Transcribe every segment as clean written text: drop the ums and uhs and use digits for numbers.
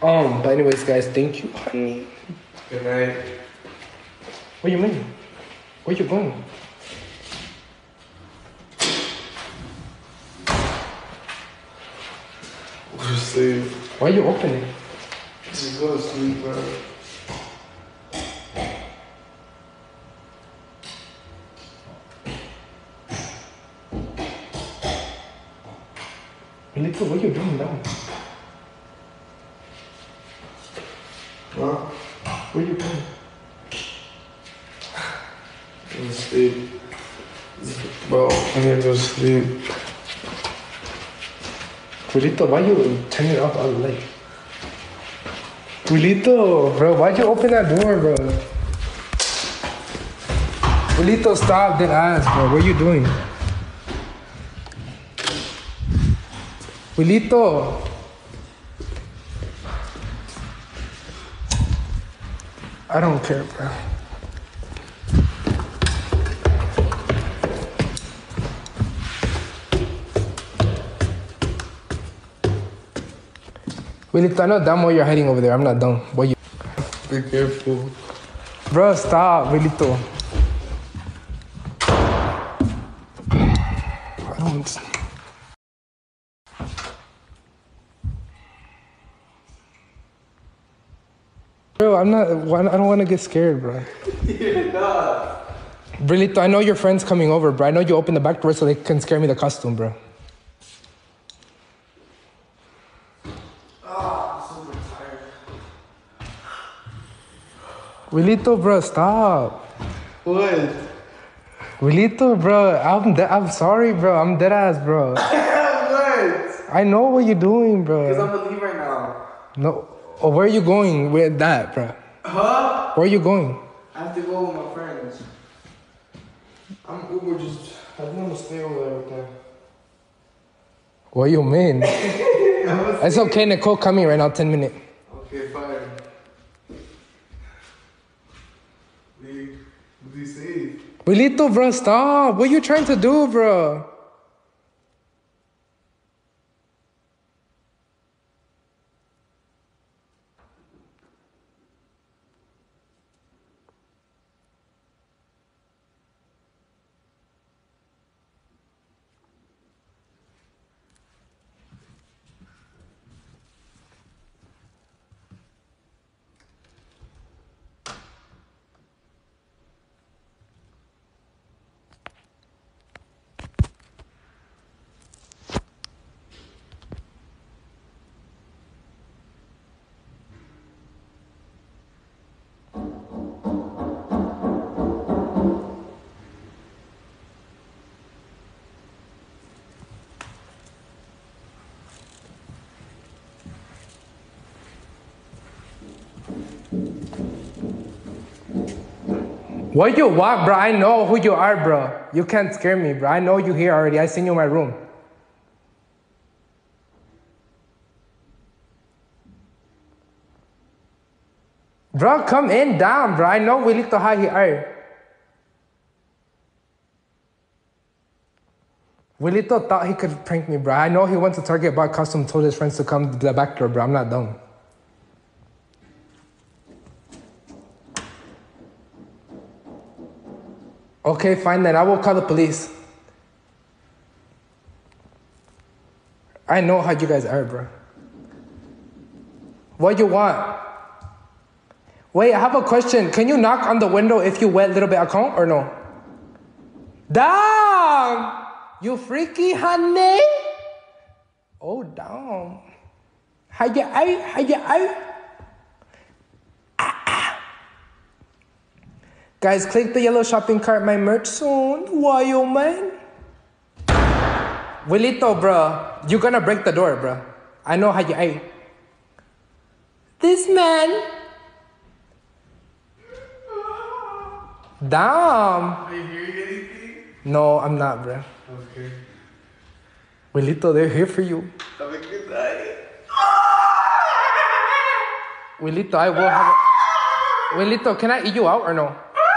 But anyways, guys, thank you, honey. Good night. What do you mean? Where you going? Go to sleep. Why you opening? Just go to sleep, bro. Willito, what you doing now? Huh? Where you going? Go to sleep. Bro, I need to go to sleep. Willito, why you turning off all the light? Willito, bro, why'd you open that door, bro? Willito, stop, dead ass, bro. What are you doing? Willito. I don't care, bro. Willito, I know damn well you're hiding over there. I'm not dumb. What you? Be careful. Bro, stop, Willito. I don't. Bro, I'm not. I don't want to get scared, bro. You're not. Willito, I know your friend's coming over, bro. I know you opened the back door so they can scare me the costume, bro. I'm so tired. Willito, bro, stop. What? Willito, bro, I'm sorry, bro. I'm dead ass, bro. What? I know what you're doing, Because bro. I'm gonna leave right now. No. Oh, where are you going with that, bro? Huh? Where are you going? I have to go with my friends. I'm Uber just. I think I'm gonna stay over there with them. What you mean? It's okay, Nicole coming right now, 10 minutes. Okay, fine. Be safe. Willito, bro, stop. What are you trying to do, bro? What you want, bro? I know who you are, bro. You can't scare me, bro. I know you here already. I seen you in my room. Bro, come in down, bro. I know Willito how he are. Willito thought he could prank me, bro. I know he went to Target, bought custom, told his friends to come to the back door, bro. I'm not dumb. Okay, fine then. I will call the police. I know how you guys are, bro. What you want? Wait, I have a question. Can you knock on the window if you wet a little bit account or no? Damn! You freaky, honey? Oh, damn. How you out? How you out? Guys, click the yellow shopping cart, my merch soon. Why, yo, man? Willito, bro, you gonna break the door, bro. I know how you ate. This man. Damn. Are you hearing anything? No, I'm not, bro. Okay. Willito, they're here for you. Have a good night. Willito, I will have a... Willito, can I eat you out or no?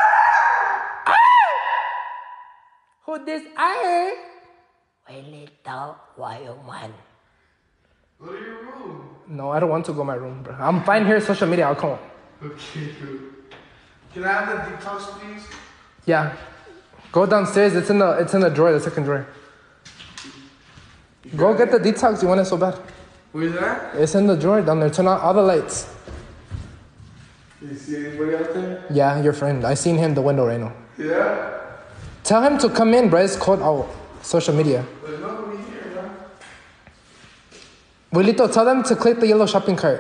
Who this I? Willito, why you man? Go to your room. No, I don't want to go to my room, bro. I'm fine here, social media, I'll come. Okay, dude. Can I have the detox, please? Yeah. Go downstairs, it's in the drawer, the second drawer. Go get the detox, you want it so bad. Where's that? It's in the drawer down there, turn on all the lights. You see anybody out there? Yeah, your friend. I seen him in the window right now. Yeah? Tell him to come in, bro. It's cold out. Social media. There's nobody here, man. Willito, tell them to click the yellow shopping cart.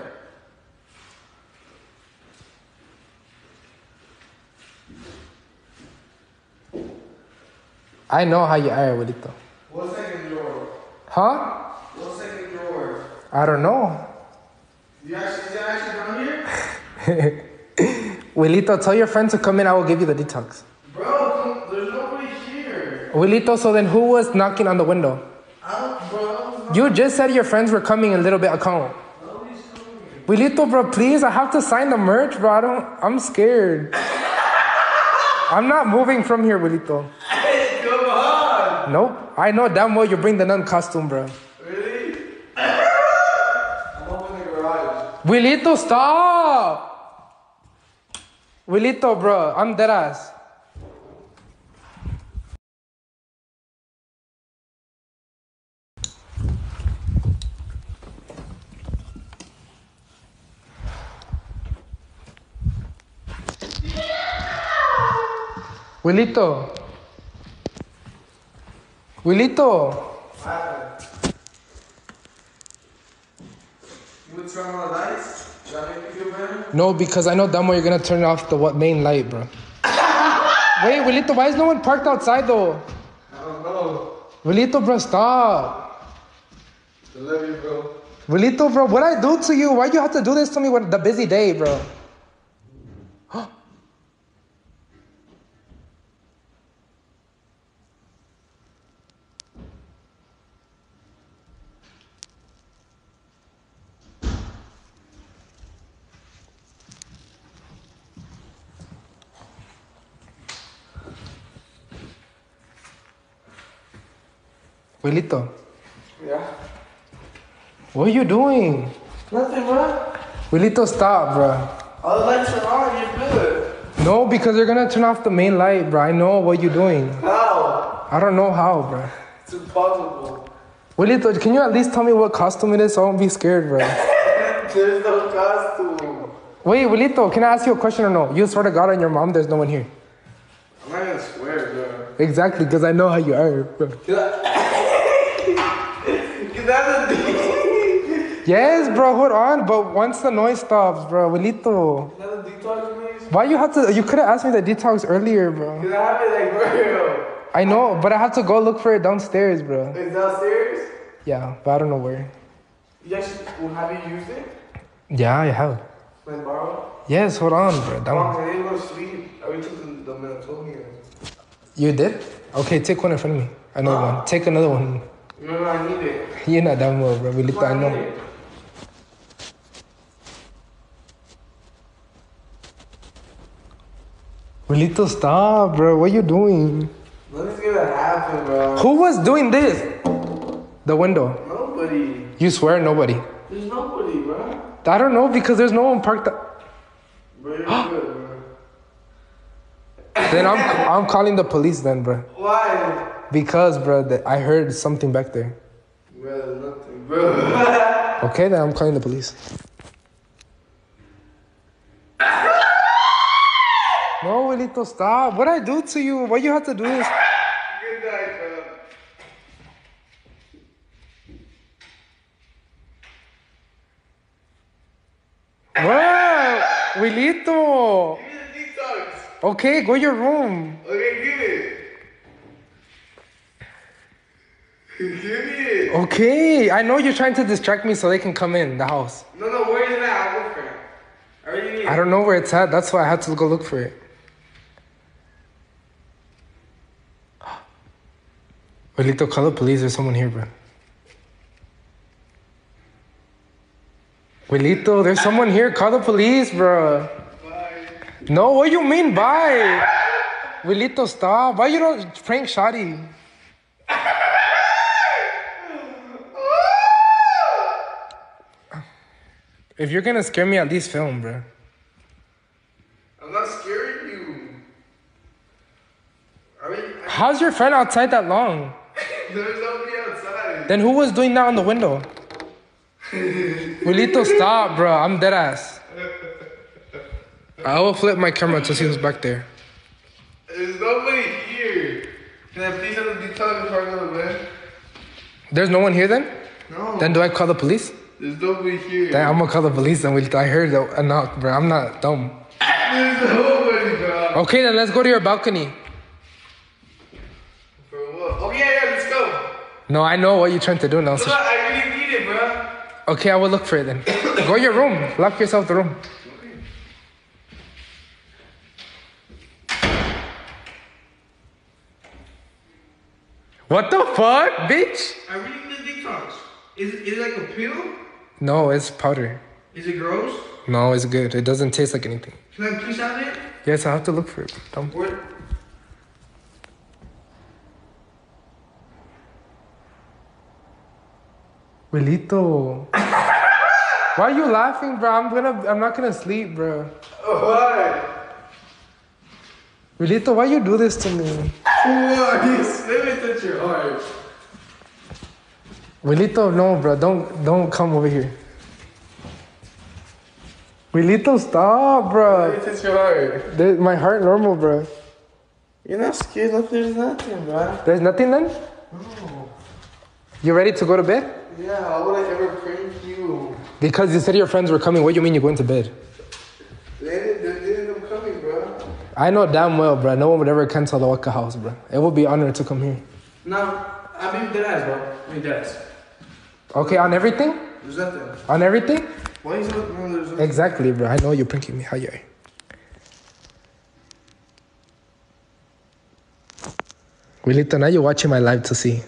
I know how you are, Willito. What second drawer? Huh? What second drawer? I don't know. Is it actually down here? Willito, tell your friend to come in. I will give you the detox. Bro, there's nobody here. Willito, so then who was knocking on the window? Bro. You just said your friends were coming a little bit account. Nobody's coming. Willito, bro, please. I have to sign the merch, bro. I'm scared. I'm not moving from here, Willito. Hey, come on. Nope. I know damn well you bring the nun costume, bro. Really? I'm up in the garage. Willito, stop! Willito, bro, I'm dead ass. Willito. Willito. What happened? You would turn on the lights? Does that make you feel better? No, because I know damn well you're gonna turn off the main light, bro. Wait, Willito, why is no one parked outside though? I don't know. Willito, bro, stop. I love you, bro. Willito, bro, what I do to you? Why you have to do this to me with the busy day, bro? Willito, Yeah? what are you doing? Nothing, bro. Willito, stop, bro. All the lights are on, you're good. No, because you're gonna turn off the main light, bro. I know what you're doing. How? I don't know how, bro. It's impossible. Willito, can you at least tell me what costume it is so I won't be scared, bro? There's no costume. Wait, Willito, can I ask you a question or no? You swear to God on your mom, there's no one here. I'm not gonna swear, bro. Exactly, because I know how you are, bro. Get out of the Yes, bro, hold on. But once the noise stops, bro, Willito. Another detox, please? Why you have to? You could have asked me the detox earlier, bro. Cause I have it like real. I know, but I have to go look for it downstairs, bro. It's downstairs? Yeah, but I don't know where. You actually, well, have you used it? Yeah, I have. Can I borrow? Yes, hold on, bro. Mom, I didn't go to sleep. I already took the melatonin. You did? Okay, take one in front of me. Another one. Take another one. No, I need it. You're not that well, bro. Willito, I know. it. Willito, stop, bro. What are you doing? Nothing's gonna happen, bro. Who was doing this? The window. Nobody. You swear nobody. There's nobody, bro. I don't know because there's no one parked. Bro, you're good, bro. Then I'm calling the police then, bro. Why? Because, bro, I heard something back there. Bro, there's nothing, bro. Okay, then I'm calling the police. No, Willito, stop. What I do to you? Why you have to do this? Good night, bro. What? Willito. Give me the detox. Okay, go to your room. Okay, give it. Give me it. Okay, I know you're trying to distract me so they can come in the house. No, where is it at? I'll look for it. I already need it. I don't know where it's at. That's why I had to go look for it. Willito, call the police. There's someone here, bro. Willito, there's someone here. Call the police, bro. Bye. No, what do you mean, bye? Willito, stop. Why you don't prank Shawty? If you're gonna scare me, at least film, bro. I'm not scaring you. How's your friend outside that long? There's nobody outside. Then who was doing that on the window? Willito, stop, bro. I'm dead ass. I will flip my camera to see who's back there. There's nobody here. Can I please have the details before I go to bed? There's no one here then? No. Then do I call the police? There's nobody here. Then I'm gonna call the police and I heard a knock, bro. I'm not dumb. There's nobody, bro. Okay, then let's go to your balcony. For what? Oh, yeah, let's go. No, I know what you're trying to do now. Look, I really need it, bro. Okay, I will look for it then. Go to your room. Lock yourself the room. What the fuck, bitch? I really need the detox. Is it like a pill? No, it's powder. Is it gross? No, it's good. It doesn't taste like anything. Can I please have it? Yes, I have to look for it. Dumb. What? Willito. Why are you laughing, bro? I'm not gonna sleep, bro. Why? Willito, why you do this to me? What? Let me touch your heart. Willito, no, bro. Don't come over here. Willito, stop, bro. Let me touch your heart. My heart normal, bro. You're not scared. There's nothing, bro. There's nothing then? No. You ready to go to bed? Yeah, how would I ever prank you? Because you said your friends were coming. What do you mean you're going to bed? They didn't end up coming, bro. I know damn well, bro. No one would ever cancel the Waka house, bro. It would be an honor to come here. No, I mean dead ass, bro. I mean dead ass. Okay, on everything? There's nothing. On everything? Why is it? No, there's nothing. Exactly, bro. I know you're pranking me. How you? Willito, now you're watching my live to see.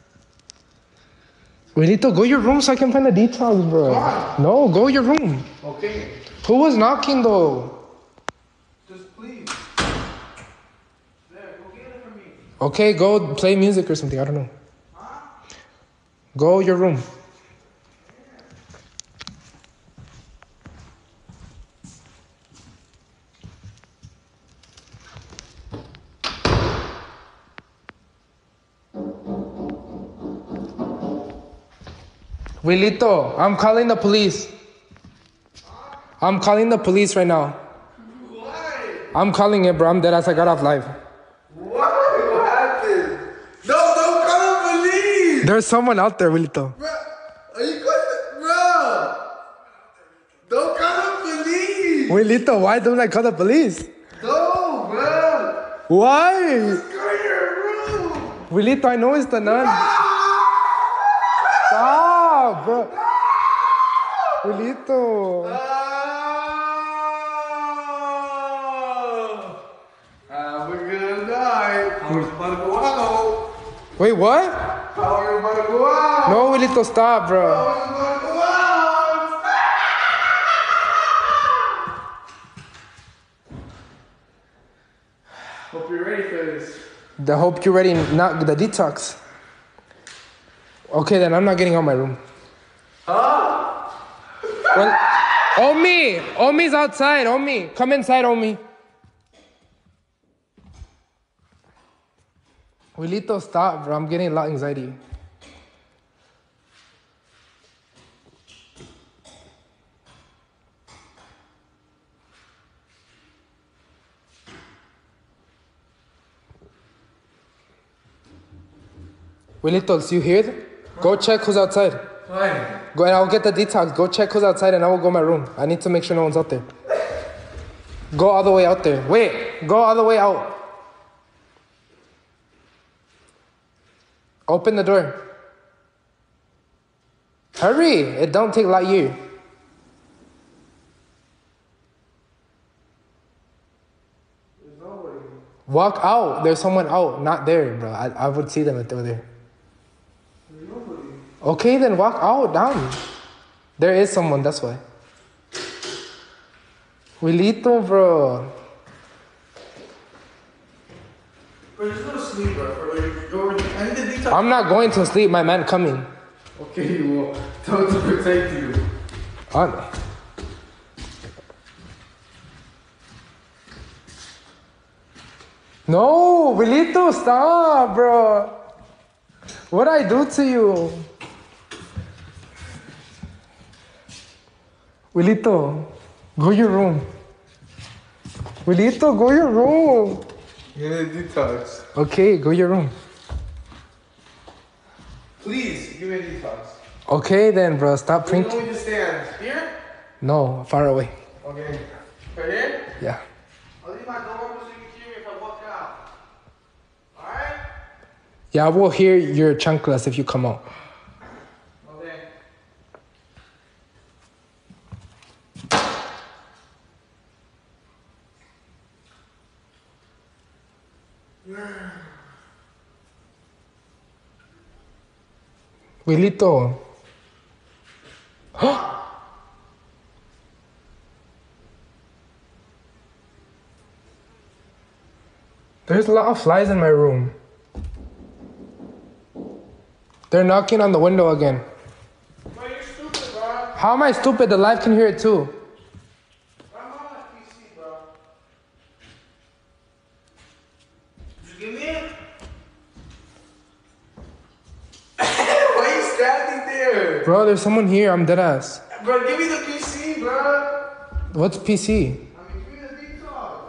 Willito, go your room so I can find the details, bro. Why? No, go your room. Okay. Who was knocking, though? Just please. There, go get it for me. Okay, go play music or something. I don't know. Huh? Go your room. Willito, I'm calling the police. I'm calling the police right now. Why? I'm calling it, bro. I'm dead ass. I got off live. What? What happened? No, don't call the police! There's someone out there, Willito. Bro, are you going bro? Don't call the police! Willito, why don't I call the police? No, bro! Why? Just go to your room! Willito, I know it's the nun. Stop, bro. Willito. Have a good night. Power's about to go out. Wait, what? Power's about to go out. No, Willito, stop, bro. Power's about to go out. Hope you're ready for this. I hope you're ready, not the detox. Okay, then I'm not getting out of my room. Huh? Well, Omi! Omi's outside, Omi. Come inside, Omi. Willito, stop, bro. I'm getting a lot of anxiety. Willito, so you hear them? Go check who's outside. Why? Go and I'll get the detox. Go check who's outside and I will go my room. I need to make sure no one's out there. Go all the way out there. Wait, go all the way out. Open the door. Hurry, it don't take light year. There's nobody. Walk out. There's someone out, not there, bro. I would see them if they were there. There's nobody. Okay, then walk out, down. There is someone, that's why. Willito, bro. Bro, just go to sleep, bro. I need the detox. I'm not going to sleep, my man coming. Okay, well, tell him to protect you. No, Willito, stop, bro. What'd I do to you? Willito, go your room. Willito, go your room. You're gonna detox. Okay, go your room. Please, give me a detox. Okay then, bro, stop Where printing. do you stand? Here? No, far away. Okay. Right here? Yeah. I'll leave my door open so you can hear me if I walk out. Alright? Yeah, I will hear your chanclas if you come out. Okay. Willito. There's a lot of flies in my room. They're knocking on the window again. Bro, you're stupid, bro. How am I stupid? The live can hear it too. I'm on my PC, bro. Just give me it. Why are you standing there? Bro, there's someone here. I'm dead ass. Bro, give me the PC, bro. What's PC? I mean, give me the detox.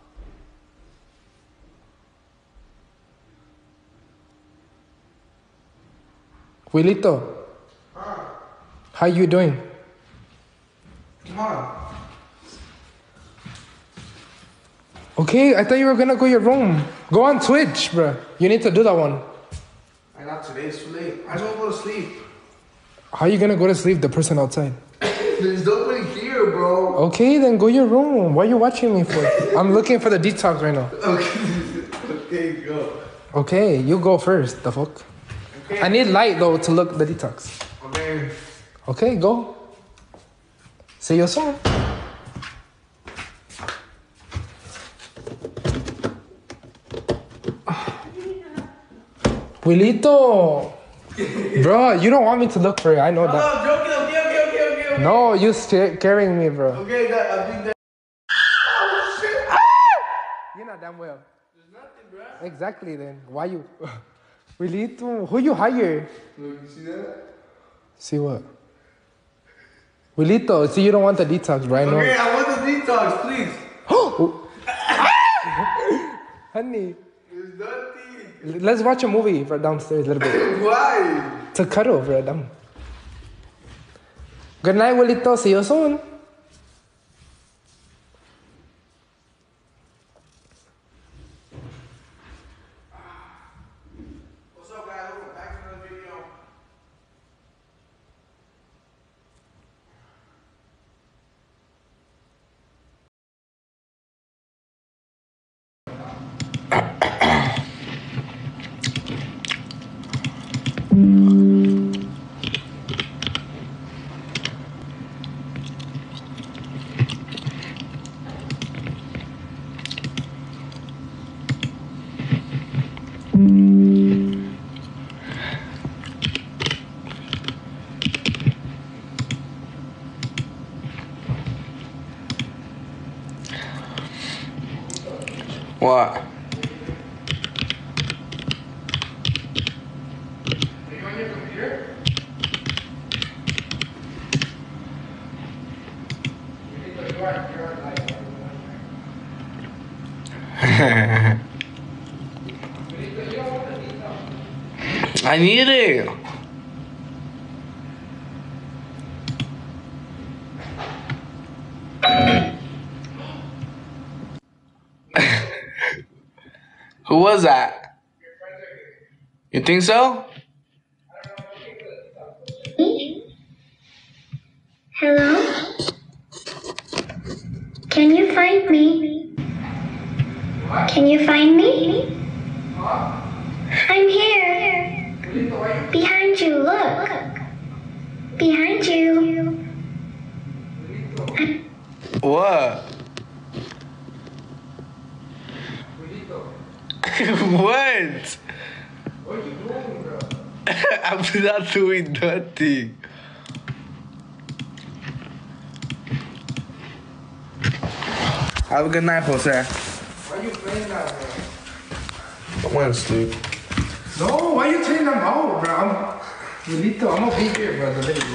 Willito, Huh? how you doing? Come on. Okay, I thought you were gonna go your room. Go on Twitch, bro. You need to do that one. Not today, it's too late. I just want to go to sleep. How you gonna go to sleep? The person outside. There's nobody here, bro. Okay, then go your room. What are you watching me for? I'm looking for the detox right now. Okay, go. Okay, you go first. The fuck? Okay. I need light though to look the detox. Okay. Okay, go. See you soon. Willito! Bro, you don't want me to look for it. I know that. No, I'm joking. Okay. No, you carrying me, bro. Okay, I think that. Oh, shit. You're not damn well. There's nothing, bro. Exactly then. Why you... Willito, who you hire? Look, you see that? See what? Willito, see you don't want the detox, right? Okay, I want the detox, please. Honey, There's nothing. let's watch a movie for downstairs a little bit. Why? To cuddle, bro. Down. Good night, Willito. See you soon. What's up, guys? Welcome back to another video. What? Are you on your computer? I need it. Who was that? You think so? Hello? Can you find me? Can you find me? I'm here. Behind you, look. Behind you. What? What? What are you doing, bro? I'm not doing nothing. Have a good night, Jose. Why are you playing that, bro? I went to sleep. No, why you turning them out, bro? Willito, I'm gonna be here, bro. The video.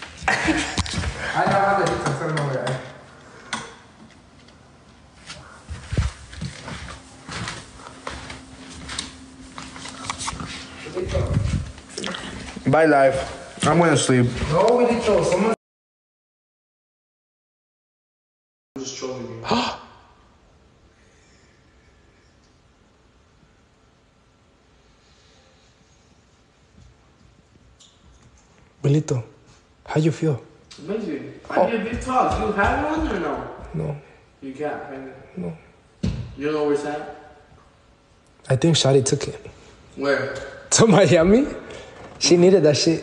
I know how to hit some somewhere. Bye, life. I'm going to sleep. No, Willito, someone. I'm just trolling you. Willito, how you feel? Amazing. I need a big talk. You have one or no? No. You can't find it? No. You don't know where it's at? I think Shawty took it. Where? To Miami? She needed that shit.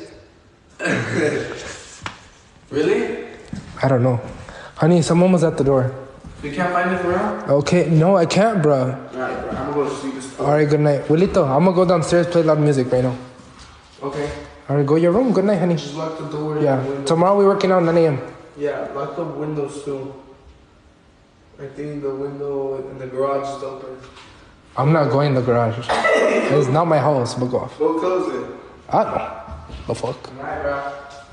Really? I don't know. Honey, someone was at the door. You can't find it for real? Okay, no, I can't, bro. Alright, bro. I'm gonna go to sleep. Alright, good night. Willito, I'm gonna go downstairs, play loud music right now. Okay. Alright, go to your room. Good night, honey. Just lock the door. Yeah. And the window. Tomorrow we're working out 9 a.m. Yeah, lock the windows too. I think the window in the garage is open. I'm not going in the garage. It's not my house, but go off. Go close it. I don't know. The fuck? Alright, bro.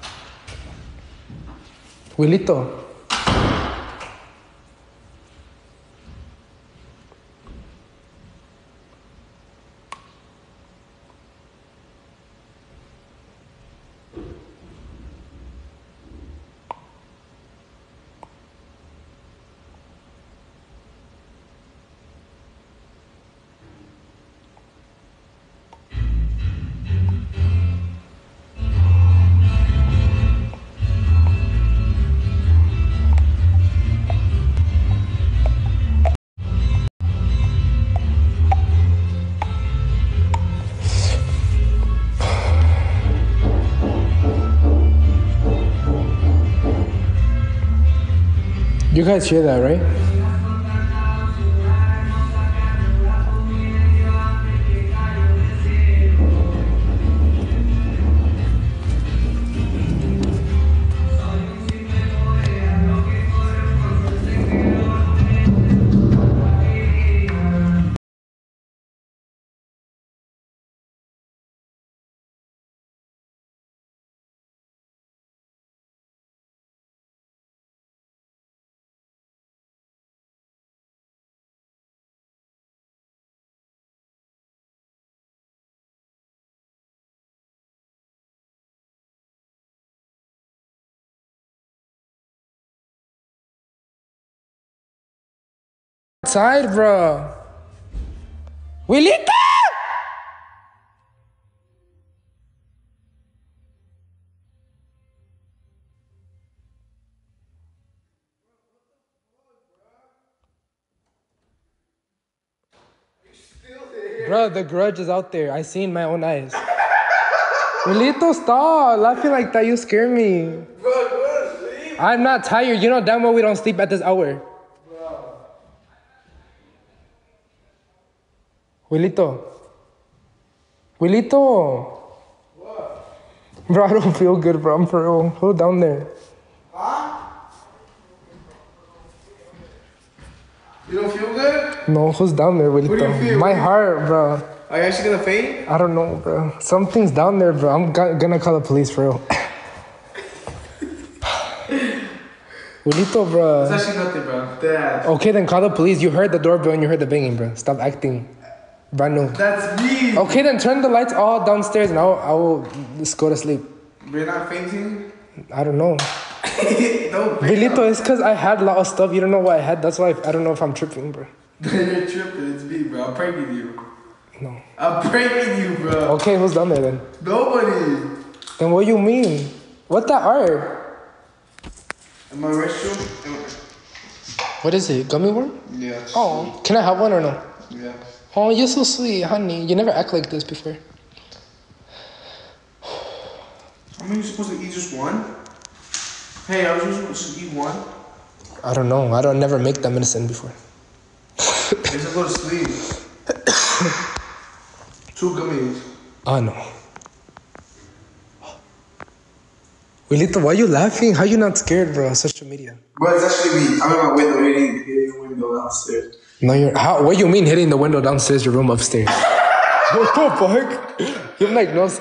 Willito. You guys hear that, right? Outside, bro. Willito! Bro, the grudge is out there. I seen my own eyes. Willito, stop laughing like that. You scare me. Bro, go to sleep. I'm not tired. You know damn well we don't sleep at this hour. Bro. Willito. Willito. What? Bro, I don't feel good, bro. I'm for real. Who down there? Huh? You don't feel good? No, who's down there, Willito? What do you feel? My heart, bro. Are you actually gonna faint? I don't know, bro. Something's down there, bro. I'm gonna call the police, for real. Willito, bro. It's actually nothing, bro. Dad. Okay, then call the police. You heard the doorbell and you heard the banging, bro. Stop acting. Brand new. That's me. Okay, then turn the lights all downstairs and I will just go to sleep. You're not fainting? I don't know. No. Willito, it's because I had a lot of stuff. You don't know what I had. That's why I don't know if I'm tripping, bro. You're tripping. It's me, bro. I'm pranking you. No. I'm pranking you, bro. Okay, who's down there then? Nobody. Then what you mean? What that art? Am I restroom? What is it? Gummy worm? Yeah. Oh, can I have one or no? Yeah. Oh, you're so sweet, honey. You never act like this before. How many are you supposed to eat? Just one? Hey, I was just supposed to eat one. I don't know. I don't never make that medicine before. I just go to sleep. 2 gummies. Oh, no. Willito, why are you laughing? How you not scared, bro? Social media. Bro, it's actually me. I'm in my window hitting the window downstairs. No, you're. How? What do you mean hitting the window downstairs? Your room upstairs. What the fuck? You're like no.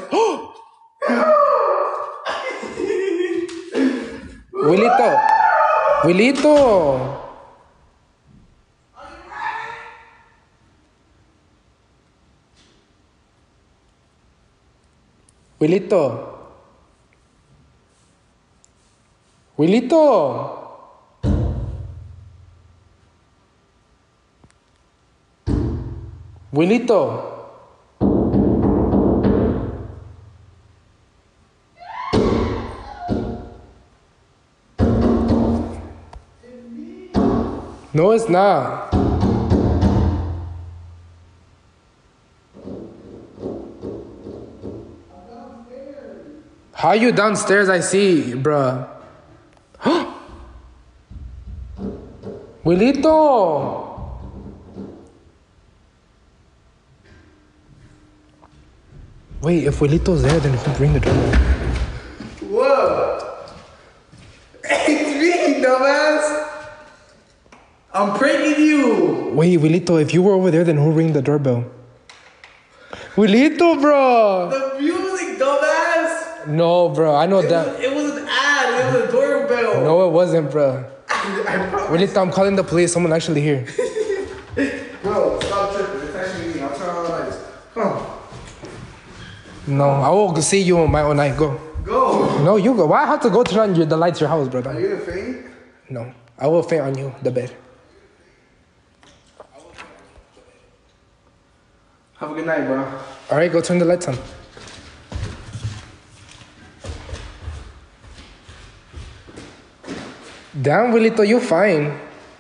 Willito. Willito. Willito. Willito. Willito. No, it's not. How you downstairs? I see, bruh. Willito. Wait, if Willito's there, then who'll ring the doorbell? Whoa! It's me, dumbass! I'm pranking you! Wait, Willito, if you were over there, then who'll ring the doorbell? Willito, bro! The music, dumbass! No, bro, I know that. It was an ad, it was a doorbell. No, it wasn't, bro. Willito, I'm calling the police. Someone actually here. Bro, stop tripping. It's actually me. I'll turn on the lights. Come on. No, I will see you on my own night. Go. Go! No, you go. Why I have to go turn on the lights of your house, bro? Are you gonna faint? No, I will faint on you, the bed. Have a good night, bro. All right, go turn the lights on. Damn, Willito, you fine.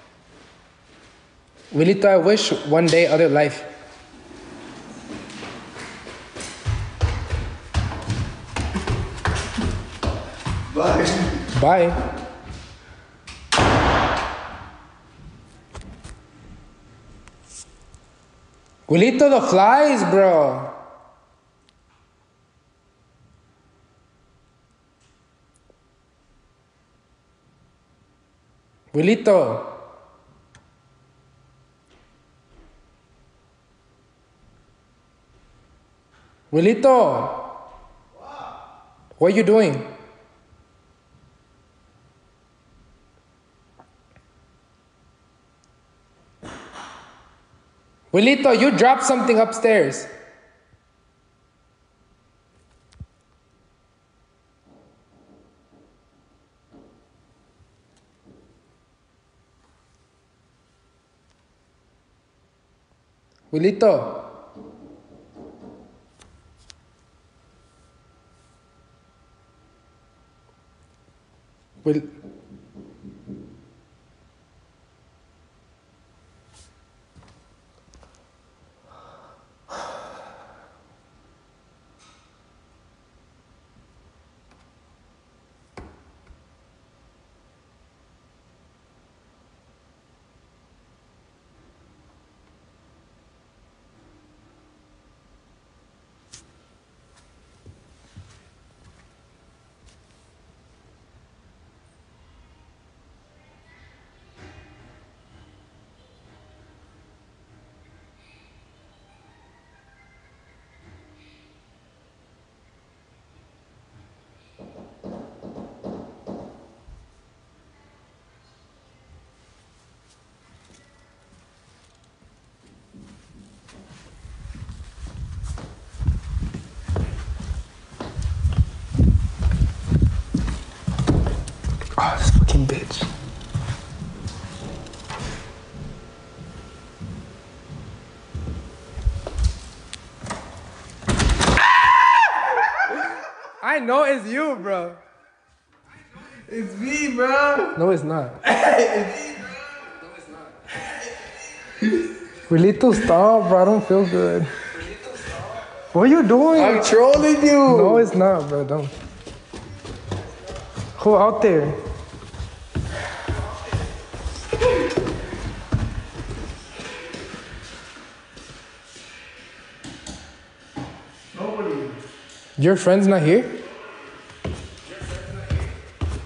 Willito, I wish one day other life. Bye. Bye. Willito, the flies, bro. Willito. Willito. What are you doing? Willito, you dropped something upstairs. Willito. Will. Oh, this fucking bitch. I know it's you, bro. It's me, bro. No, it's not. It's me, bro. Willito, stop, bro. I don't feel good. What are you doing? I'm trolling you. No, it's not, bro. Don't. Who out there? Nobody. Your friend's not here?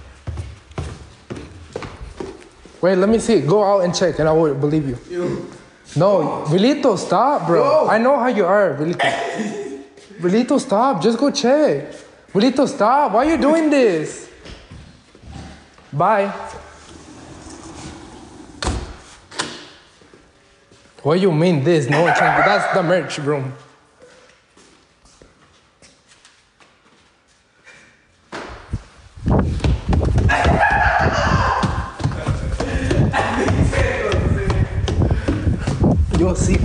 Wait, let me see. Go out and check and I will believe you. No, Willito, stop, bro. Yo. I know how you are, Willito. Willito, stop. Just go check. Willito, stop. Why are you doing this? Bye. What do you mean this? No one can. That's the merch room. You'll see.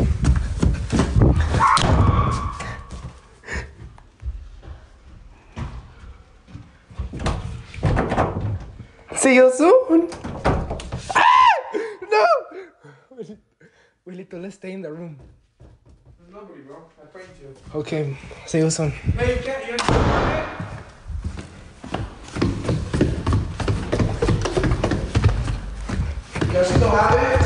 See you soon. No. Willito, let's stay in the room. There's nobody, bro. I pranked you. Okay, see you soon. Hey, you can't. You don't have it? You guys still have it?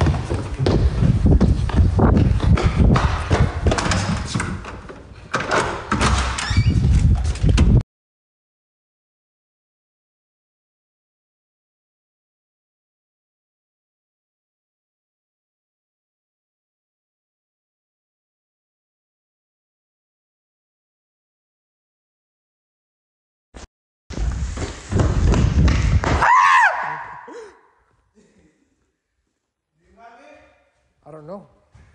I don't know.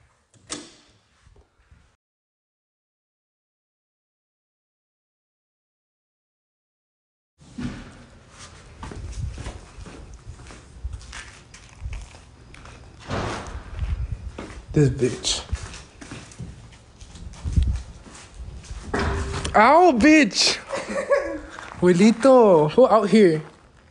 This bitch. Ow, bitch! Willito, who out here?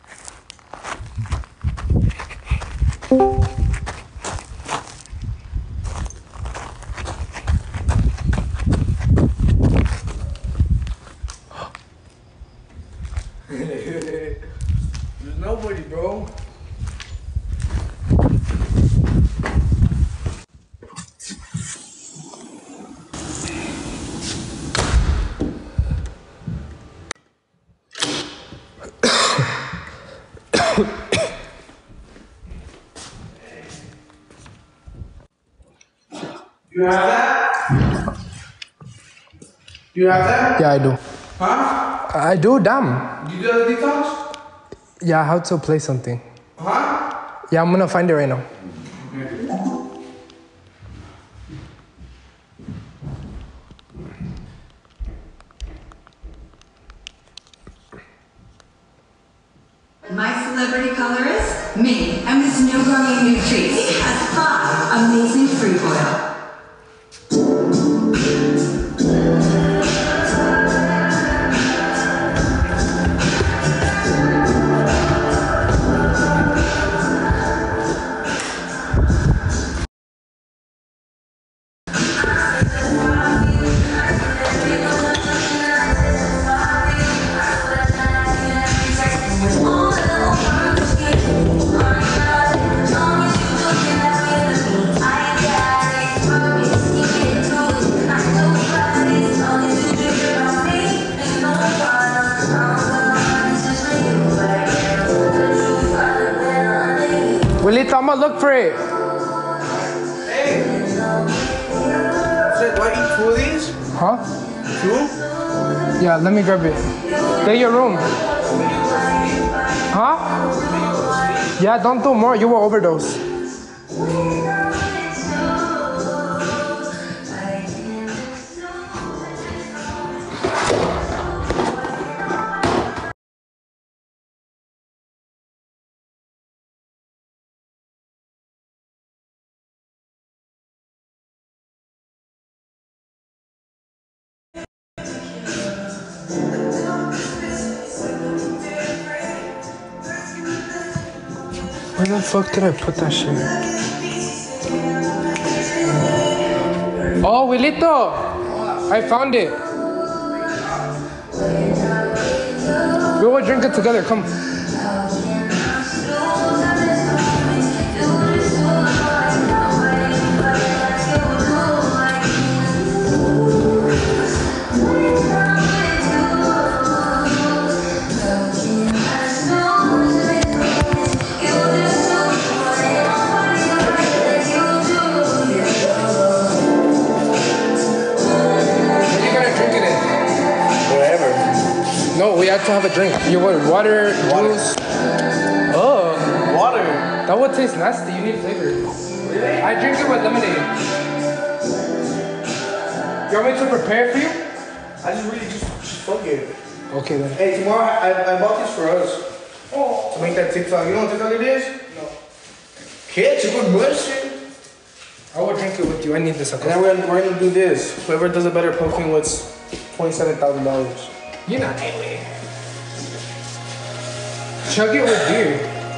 There's nobody, bro. You have that? You have that? Yeah, I do. Huh? I do, damn. You do the detox? Yeah, how to play something. Huh? Yeah, I'm gonna find it right now. My celebrity colorist, me. I'm this new Garnier Nutrice. It has 5 amazing fruit oil. Willito, I'm gonna look for it. Hey! Said, do I eat 2 of these? Huh? 2? Yeah, let me grab it. They're your room. Huh? Yeah, don't do more. You will overdose. Where the fuck did I put that shit? Oh, Willito! I found it. We will drink it together. Come. have a drink. You want water, juice? Oh. Water. That would taste nasty. You need flavor. Really? I drink it with lemonade. You want me to prepare for you? I just fuck it. Okay then. Hey, tomorrow I bought this for us. Oh. To make that TikTok. You know what TikTok it is? No. Kids, it's good bullshit. I will drink it with you. I need this. And then we're gonna do this. Whoever does a better pumpkin wins $27,000. You're not that way. Chug it with beer.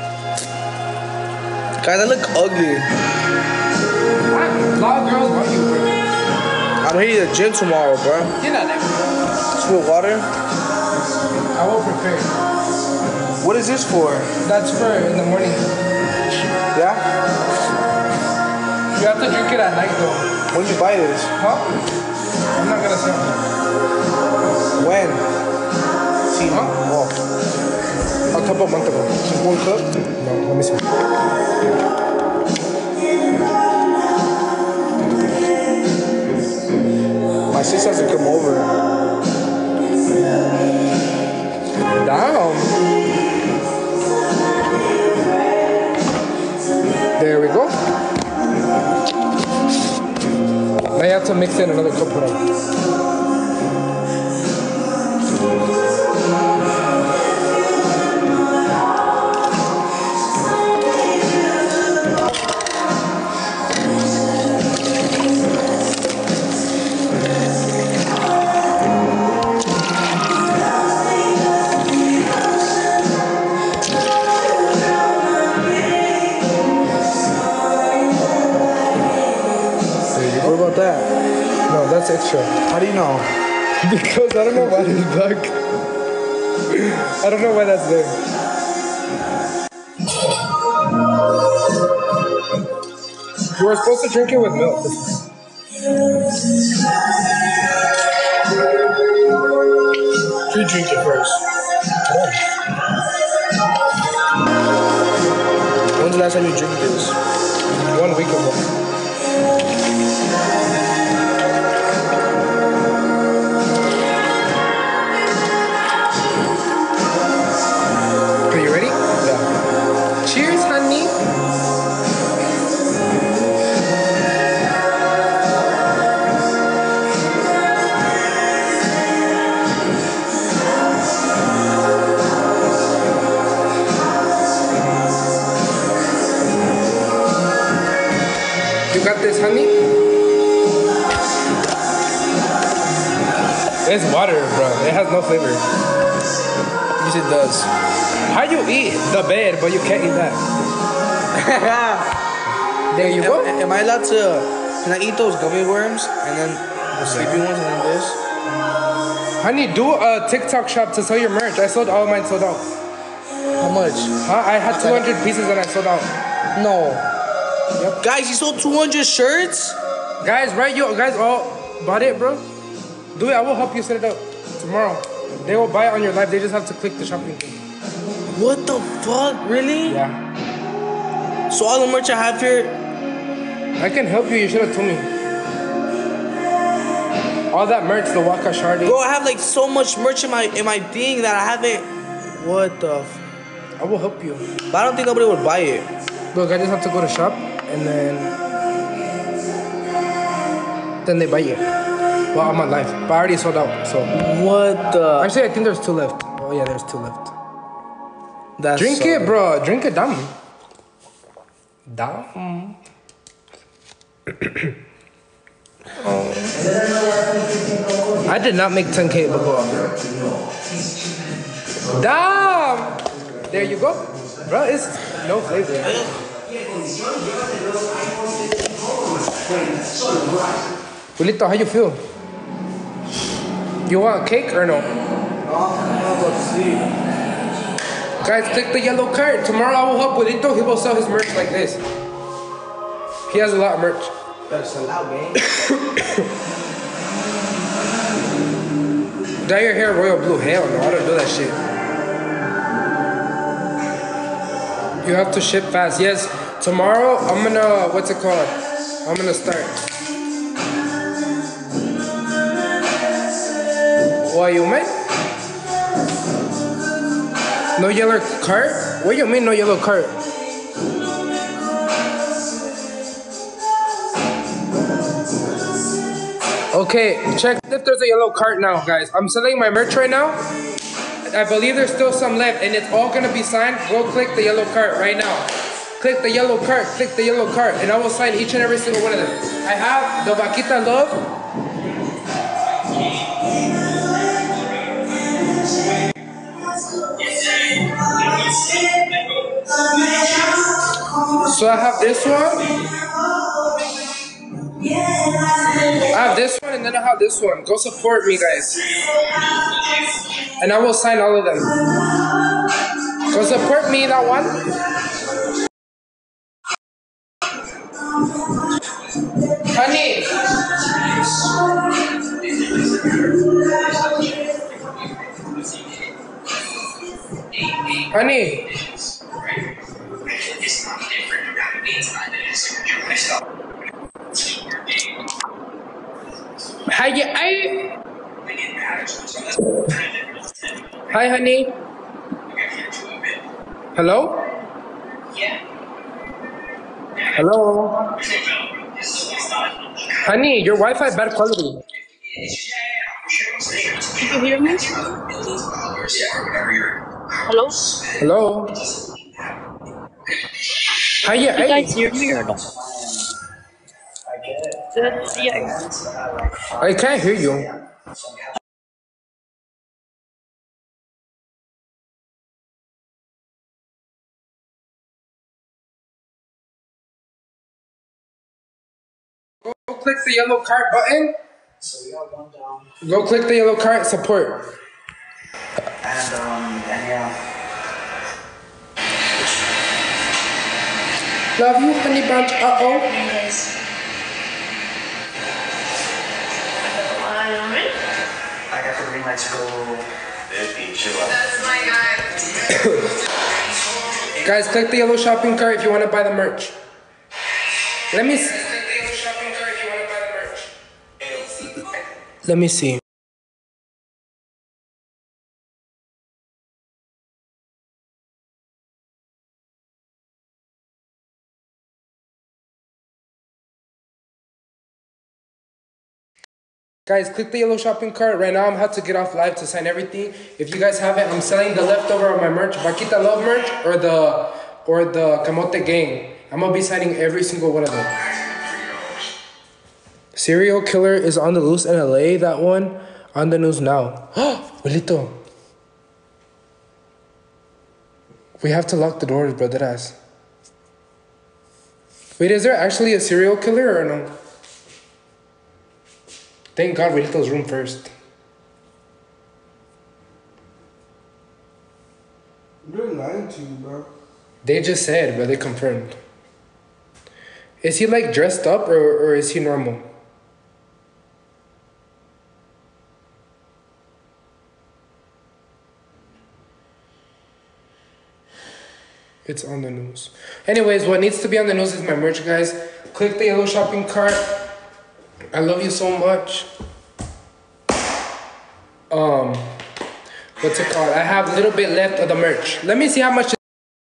Guys, I look ugly. A lot of girls want you, bro. I'm hitting the gym tomorrow, bro. You're not that way. Just with water. I will prepare. What is this for? That's for in the morning. Yeah? You have to drink it at night though. When did you buy this? Huh? I'm not gonna say. When? See, Huh? Oh. A couple months ago. Just one cup? No, let me see. My sister has to come over. Damn. There we go. Now you have to mix in another cup of them. What about that? No, that's extra. How do you know? Because I don't know why it's black. I don't know why that's there. You were supposed to drink it with milk. You drink it first. When's the last time you drank this? 1 week ago. Are you ready? Yeah. Cheers, honey. You got this, honey? It's water, bro. It has no flavor. Yes, it does. How you eat the bed, but you can't eat that? There you go. Am I allowed to? Can I eat those gummy worms and then the sleepy ones and then this? Honey, do a TikTok shop to sell your merch. I sold all mine sold out. How much? Huh? I had 200 pieces and I sold out. No. Yep. Guys, you sold 200 shirts? Guys, right? You guys all bought it, bro? Do it. I will help you set it up tomorrow. They will buy it on your live. They just have to click the shopping thing. What the fuck? Really? Yeah. So all the merch I have here. I can help you. You should have told me. All that merch, the Waka Shawty. Bro, I have like so much merch in my thing that I haven't. What the? I will help you. But I don't think nobody would buy it. Look, I just have to go to shop and then they buy it. Well, I'm on live, but I already sold out. So What the? actually, I think there's 2 left. Oh yeah, there's 2 left. That's Drink so it, bro. Drink it down. Down. Oh. I did not make 10K before. Damn. There you go, bro. It's no flavor. Willito, how you feel? You want cake or no? Guys, click the yellow card. Tomorrow I will help Willito. He will sell his merch like this. He has a lot of merch. Better sell out, man. Dye your hair royal blue. Hell no, I don't do that shit. You have to ship fast. Yes, tomorrow I'm gonna, what's it called? I'm gonna start. Why you, man? No yellow cart? What do you mean no yellow cart? Okay, check if there's a yellow cart now, guys. I'm selling my merch right now. I believe there's still some left, and it's all gonna be signed. Go click the yellow cart right now. Click the yellow cart, and I will sign each and every single one of them. I have the Vaquita Love. So I have this one. I have this one, and then I have this one. Go support me, guys. And I will sign all of them. Go support me, that one. Honey. Honey. Hi, honey. Hello? Hello? Honey, your Wi-Fi bad quality. Can you hear me? Hello? Hello? Hi, You guys hear me or no? Yeah. I can't hear you. Go click the yellow cart button. So we got one down. Go click the yellow cart, support. And yeah. Love you, honey bunch. Uh-oh. I got the green light to go 50, chill out. That's my guy. Guys, click the yellow shopping cart if you want to buy the merch. Let me see. Let me see. Guys, click the yellow shopping cart. Right now, I'm about to get off live to sign everything. If you guys haven't, I'm selling the leftover of my merch, Vaquita Love merch, or the Camote Gang. I'm gonna be signing every single one of them. Serial killer is on the loose in LA. That one on the news now. Willito. We have to lock the doors, brother ass. Wait, is there actually a serial killer or no? Thank God Willito's room first. They're lying to you, bro. They just said, but they confirmed. Is he like dressed up or is he normal? It's on the news. Anyways, what needs to be on the news is my merch, guys. Click the yellow shopping cart. I love you so much. What's it called? I have a little bit left of the merch. Let me see how much.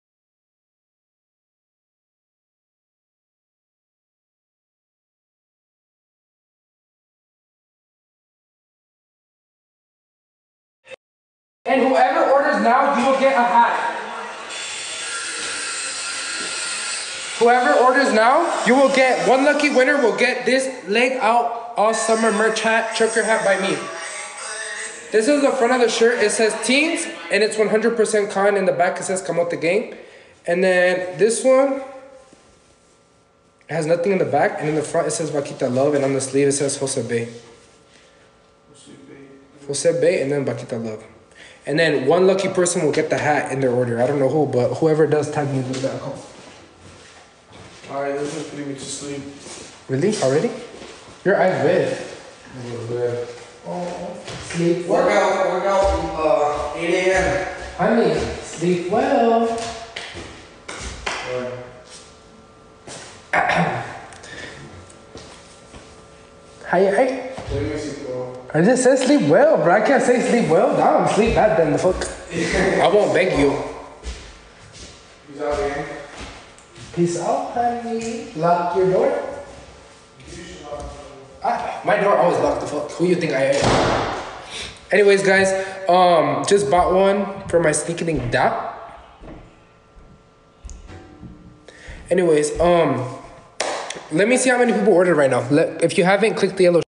And whoever orders now, you will get a hat. Whoever orders now, you will get, one lucky winner will get this leg out all summer merch hat, trucker hat by me. This is the front of the shirt. It says teens, and it's 100% cotton. In the back, it says Camote Gang. And then this one, it has nothing in the back. And in the front, it says Vaquita Love. And on the sleeve, it says Jose Bay. Jose Bay, and then Vaquita Love. And then one lucky person will get the hat in their order. I don't know who, but whoever does, tag me in the back. Alright, this is putting me to sleep. Really? Already? Your eyes red. A little bit. Oh, sleep Work well. out, 8 a.m. Honey, sleep well. Hi. Let me see, bro. I just said sleep well, bro. I can't say sleep well. Now I'm sleep bad then the fuck. I won't beg you. Peace out, man. Peace out, honey. Lock your door. My door always locked the fuck. Who you think I am? Anyways, guys, just bought one for my sneaking dot. Anyways, let me see how many people ordered right now. If you haven't, click the yellow.